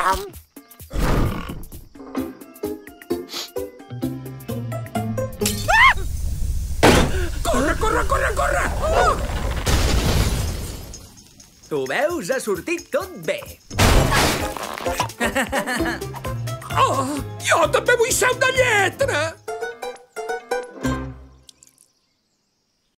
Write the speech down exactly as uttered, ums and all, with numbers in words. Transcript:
Corre, corre, corre, corre! Oh! Tu veus? Ha sortit tot bé. Oh, jo també vull ser una lletra!